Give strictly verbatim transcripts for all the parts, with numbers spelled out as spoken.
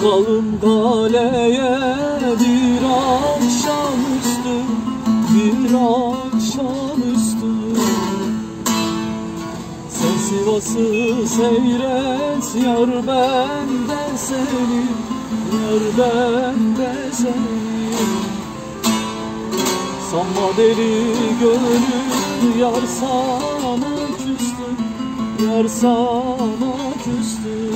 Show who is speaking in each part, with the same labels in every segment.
Speaker 1: Çıkalım kaleye bir akşamüstü, bir akşamüstü. Sen Sivas'ı seyret, yar ben de seni, yar ben de seni. Sanma deli gönül, yar sana küstü, yar sana küstü.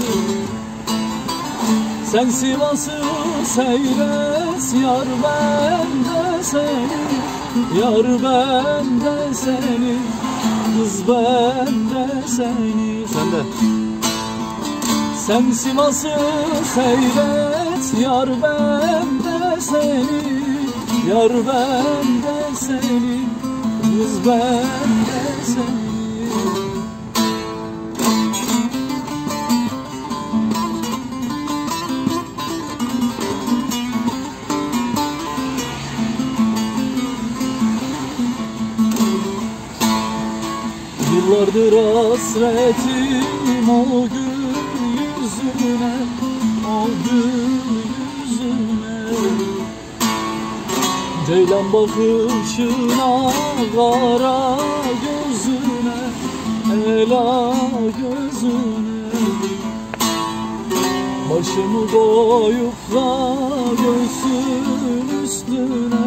Speaker 1: Sen Sivas'ı seyret, yar ben de seni, yar ben de seni, kız ben de seni. Sen de. Sen Sivas'ı seyret, yar ben de seni, yar ben de seni, kız ben de seni. Yıllardır hasretim o gün yüzüne, o gün yüzüne. Ceylan bakışına, kara gözüne, ela gözüne. Başımı koyup da göğsün üstüne,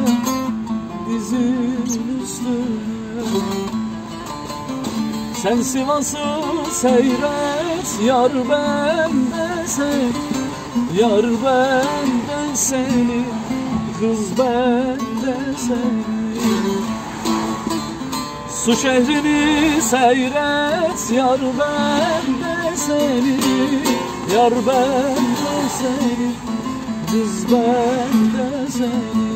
Speaker 1: dizin üstüne. Sen Sivas'ı seyret, yar ben de seni, yar ben de seni, kız ben de seni. Su şehrini seyret, yar ben de seni, yar ben de seni, kız ben de seni.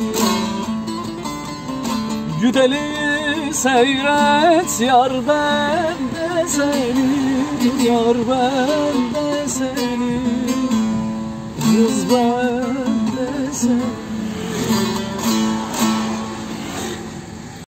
Speaker 1: Güdeli seyret, yar ben de seni, yar ben de seni, kız ben de seni.